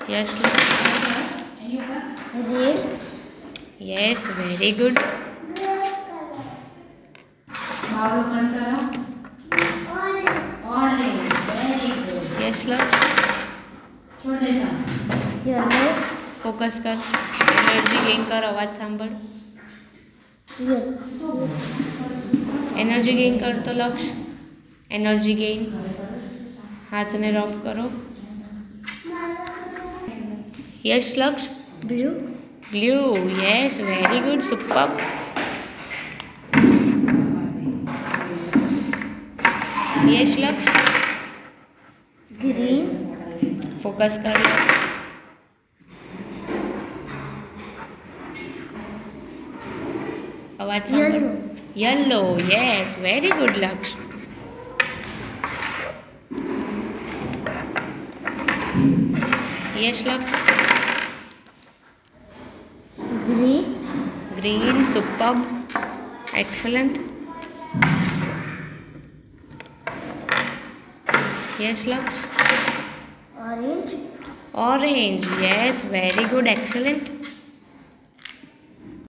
Yes. Red. Yes, very good. Orange. Very good. Yes, love. Yellow. Focus કર. Energy gain કર. અવાજ સાંભળ. Energy gain કર તો લક્ષ. Energy gain. હાથને રફ કરો. Yes Laksh. Blue. Blue. Yes, very good. Super. Yes Laksh. Green. Focus કર. અવાજ સાંભળ. Yellow. Yes, very good Laksh. Yes Laksh. Green. Green. Super. Excellent. Yes Laksh. Orange. Orange. Yes, very good. Excellent.